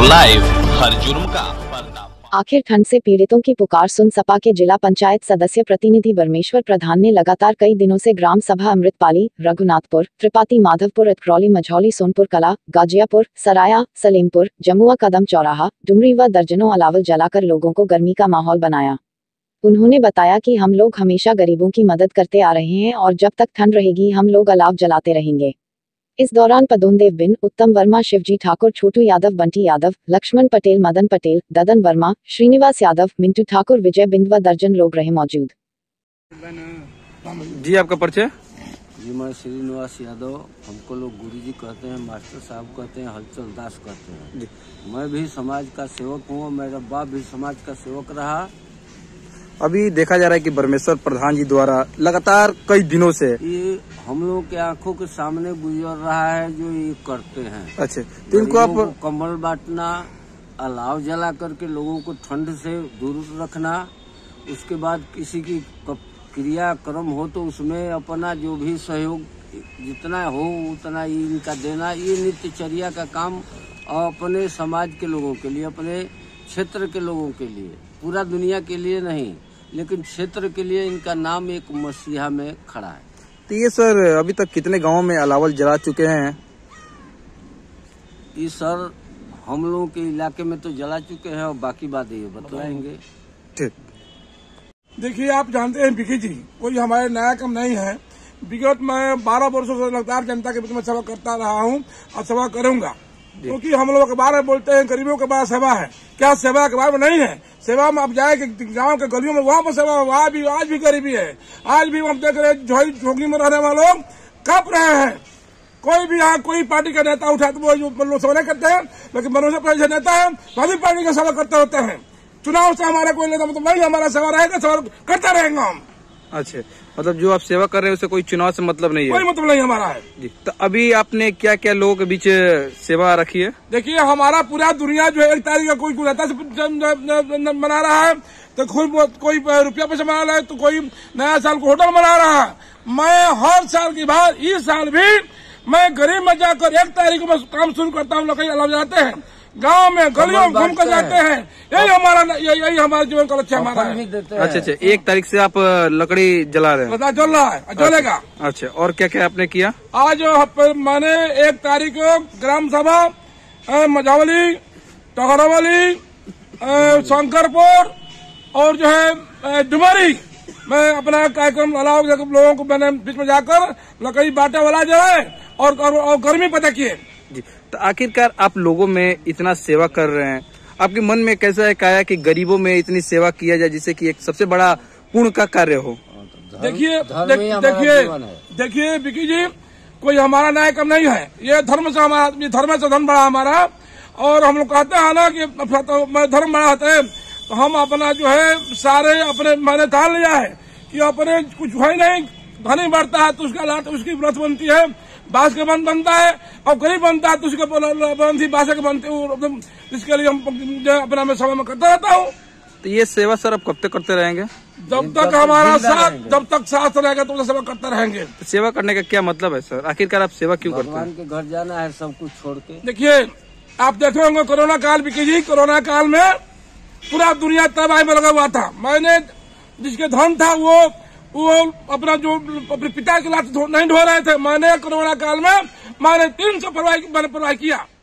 Live, हर जुर्म का पर्दाफाश। आखिर ठंड से पीड़ितों की पुकार सुन सपा के जिला पंचायत सदस्य प्रतिनिधि परमेश्वर प्रधान ने लगातार कई दिनों से ग्राम सभा अमृतपाली, रघुनाथपुर, त्रिपाती माधवपुर, अतरौली, मझौली, सोनपुर कला, गाजियापुर, सराया, सलीमपुर, जमुआ, कदम चौराहा, डुमरी व दर्जनों अलावल जलाकर लोगों को गर्मी का माहौल बनाया। उन्होंने बताया कि हम लोग हमेशा गरीबों की मदद करते आ रहे हैं और जब तक ठंड रहेगी हम लोग अलाव जलाते रहेंगे। इस दौरान पदोनदेव बिन, उत्तम वर्मा, शिवजी ठाकुर, छोटू यादव, बंटी यादव, लक्ष्मण पटेल, मदन पटेल, ददन वर्मा, श्रीनिवास यादव, मिंटू ठाकुर, विजय बिंद व दर्जन लोग रहे मौजूद। जी, आपका परिचय? जी, मैं श्रीनिवास यादव। हमको लोग गुरुजी कहते हैं, मास्टर साहब कहते हैं, हलचल दास कहते हैं जी। मैं भी समाज का सेवक हूँ, मेरा बाप भी समाज का सेवक रहा। अभी देखा जा रहा है कि परमेश्वर प्रधान जी द्वारा लगातार कई दिनों से ये हम लोगों के आंखों के सामने गुजर रहा है जो ये करते हैं। अच्छा, तो इनको आप कंबल बांटना, अलाव जला करके लोगों को ठंड से दूर रखना, उसके बाद किसी की क्रियाक्रम हो तो उसमें अपना जो भी सहयोग जितना हो उतना इनका देना, ये नित्यचर्या का काम अपने समाज के लोगों के लिए, अपने क्षेत्र के लोगों के लिए, पूरा दुनिया के लिए नहीं, लेकिन क्षेत्र के लिए इनका नाम एक मसीहा में खड़ा है। तो ये सर अभी तक कितने गांवों में अलावल जला चुके हैं? ये सर हम लोगों के इलाके में तो जला चुके हैं और बाकी बात ये बतलाएंगे। ठीक। देखिए, आप जानते हैं बिकी जी कोई हमारे नया कम नहीं है। विगत मैं 12 वर्षों से लगातार जनता के बीच में सेवा करता रहा हूँ और सेवा करूंगा, क्योंकि हम लोगों के बारे में बोलते हैं गरीबों के पास सेवा है। क्या सेवा के बारे में नहीं है? सेवा में आप जाए कि गांव के गलियों में वहां पर सेवा, वहां भी आज भी गरीबी है। आज भी हम देख रहे हैं झोंकी में रहने वाले लोग कप रहे हैं। कोई भी यहाँ कोई पार्टी का नेता उठा तो वो लोग सेवा नहीं करते हैं, लेकिन मनोज प्रदेश नेता है सभी पार्टी का सेवा करते होते हैं। चुनाव से हमारा कोई नेता मतलब नहीं, हमारा सेवा रहेगा, सेवा करते रहेंगे हम। अच्छा, मतलब जो आप सेवा कर रहे हैं उससे कोई चुनाव से मतलब नहीं है? कोई मतलब नहीं हमारा है जी। तो अभी आपने क्या क्या लोगों के बीच सेवा रखी है? देखिए, हमारा पूरा दुनिया जो है 1 तारीख का कोई रहता से मना रहा है, तो कोई रुपया पैसा मना रहा है, तो कोई नया साल को होटल मना रहा है। मैं हर साल की बात इस साल भी मैं गरीब में जाकर 1 तारीख को मैं काम शुरू करता हूँ। लोग अलाव जाते हैं, गांव में गलियों में घूम कर जाते हैं। यही हमारा जीवन का लक्ष्य हमारा है। अच्छा, 1 तारीख से आप लकड़ी जला रहे हैं? जल रहा है, जलेगा। अच्छा, और क्या क्या आपने किया? आज मैंने 1 तारीख को ग्राम सभा मझौली, टहरावली, शंकरपुर और जो है डुमरी मैं अपना कार्यक्रम अलाव लोगों को मैंने बीच में जाकर लकड़ी बांटे वाला जलाए और गर्मी पता किए जी। तो आखिरकार आप लोगों में इतना सेवा कर रहे हैं, आपके मन में कैसा है आया कि गरीबों में इतनी सेवा किया जाए जिससे कि एक सबसे बड़ा पुण्य का कार्य हो? देखिए बिकी जी, कोई हमारा न्याय कम नहीं है। ये धर्म से हमारा, धर्म से धन बड़ा हमारा। और हम लोग कहते हैं ना कि धर्म बड़ा होता है, तो हम अपना जो है सारे अपने मैंने ठान लिया है कि अपने कुछ है नहीं, धनी बढ़ता है तो उसका लाट उसकी व्रत बनती है, बांस का बंद बनता है, और गरीब बनता है तो उसके बंदी बांस के बनते हैं। इसके लिए हम अपना मैं समय में करता रहता हूँ। तो ये सेवा सर आप कब तक करते रहेंगे? जब तक हमारा साथ, जब तक साथ रहेगा तो सेवा करते रहेंगे। तो सेवा करने का क्या मतलब है सर? आखिरकार आप सेवा क्यों करते हैं? भगवान के घर जाना है सब कुछ छोड़ के। देखिए, आप देखे होंगे कोरोना काल भी कीजिए, कोरोना काल में पूरा दुनिया तबाही में लगा हुआ था। मैंने जिसके धन था वो अपना जो अपने पिता के लात नहीं ढो रहे थे, मैंने कोरोना काल में मैंने 300 परवाह किया।